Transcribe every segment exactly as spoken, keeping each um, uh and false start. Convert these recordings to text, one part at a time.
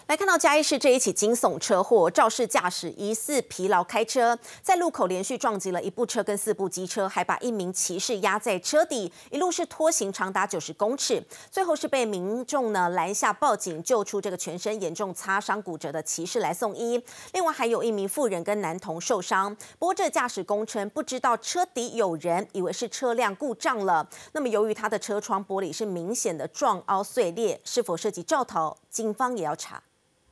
来看到嘉义市这一起惊悚车祸，肇事驾驶疑似疲劳开车，在路口连续撞击了一部车跟四部机车，还把一名骑士压在车底，一路是拖行长达九十公尺，最后是被民众呢拦下报警，救出这个全身严重擦伤骨折的骑士来送医。另外还有一名妇人跟男童受伤。不过这驾驶供称不知道车底有人，以为是车辆故障了。那么由于他的车窗玻璃是明显的撞凹碎裂，是否涉及肇逃，警方也要查。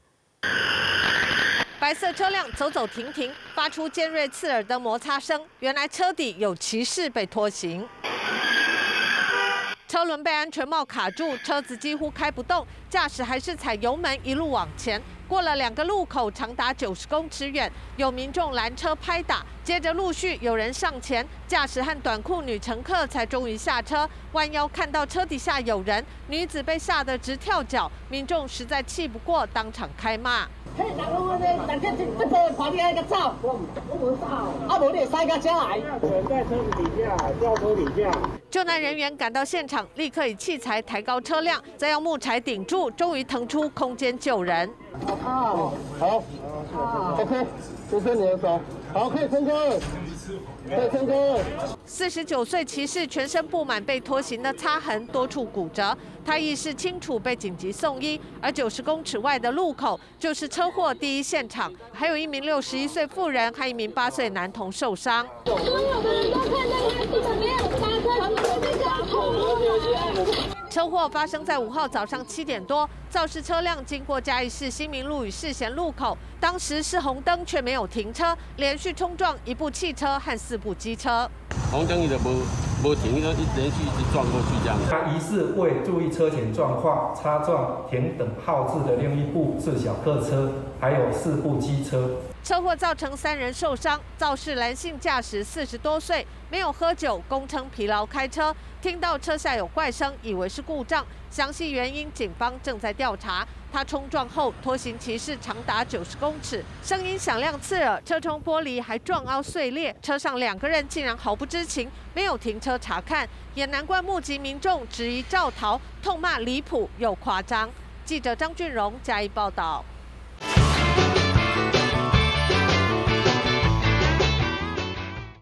白色车辆走走停停，发出尖锐刺耳的摩擦声。原来车底有骑士被拖行，车轮被安全帽卡住，车子几乎开不动，驾驶还是踩油门一路往前。过了两个路口，长达九十公尺远，有民众拦车拍打，接着陆续有人上前，驾驶和短裤女乘客才终于下车，弯腰看到车底下有人，女子被吓得直跳脚，民众实在气不过，当场开骂。 嘿，人讲咧，大家不得快点个走，我我无走，啊无你塞个车来，人在车子底下，掉车底下。 救难人员赶到现场，立刻以器材抬高车辆，再用木柴顶住，终于腾出空间救人。 好，好 ，OK， 支持你的手，好，可以撑开，可以撑开。 四十九岁骑士全身布满被拖行的擦痕，多处骨折。 他意识清楚，被紧急送医。而九十公尺外的路口就是车祸第一现场，还有一名六十一岁妇人和一名八岁男童受伤。 所有的人都看到那个地板没有刹车，他们都在叫痛。 车祸发生在五号早上七点多，肇事车辆经过嘉义市新民路与世贤路口，当时是红灯却没有停车，连续冲撞一部汽车和四部机车。 红灯伊就无无停，一连续一直撞过去这样。 他疑似未注意车前状况，擦撞停等号志的另一部是小客车，还有四部机车。 车祸造成三人受伤，肇事男性驾驶四十多岁，没有喝酒，供称疲劳开车。听到车下有怪声，以为是故障，详细原因警方正在调查。他冲撞后拖行骑士长达九十公尺，声音响亮刺耳，车窗玻璃还撞凹碎裂，车上两个人竟然毫不知情，没有停车查看，也难怪目击民众质疑肇逃，痛骂离谱又夸张。记者张俊荣嘉义报道。